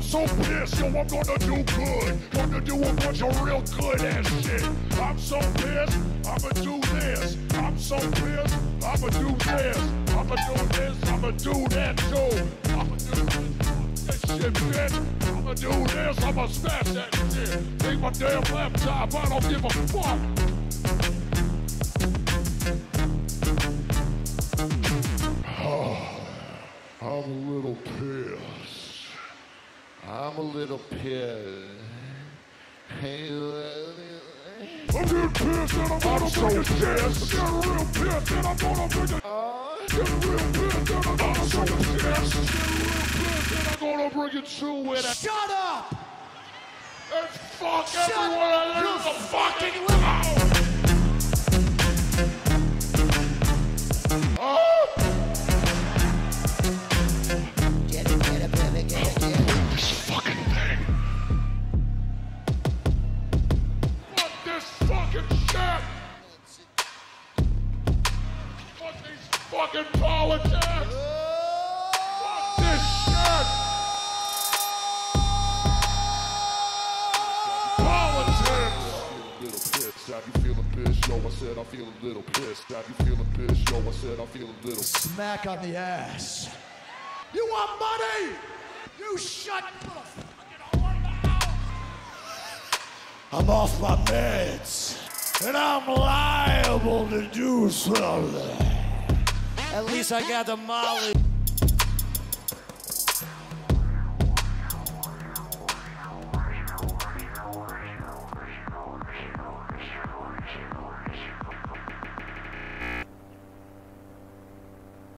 I'm so pissed, yo, I'm gonna do good. Gonna do a bunch of real good ass shit. I'm so pissed, I'ma do this. I'm so pissed, I'ma do this. I'ma do this, I'ma do that too. I'ma do this shit, bitch. I'ma do this, I'ma smash that shit. Take my damn laptop, I don't give a fuck. I'm a little pissed. I'm a little pissed. Hey, I'm real pissed and I'm gonna bring it shit. Get real pissed and I'm gonna bring it. Get real pissed and I'm gonna bring it shit. Get real pissed and I'm gonna bring it to it. Shut up! And fuck everyone in the fucking This fucking thing. Fuck this fucking shit. Fuck these fucking politics. Fuck this shit. Politics. I be feeling pissed, yo, I said I feel a little pissed. I be feeling pissed, yo, I said I feel a little. Smack on the ass. You want money? You shut the fucking whore mouth. I'm off my meds, and I'm liable to do something. At least I got the Molly.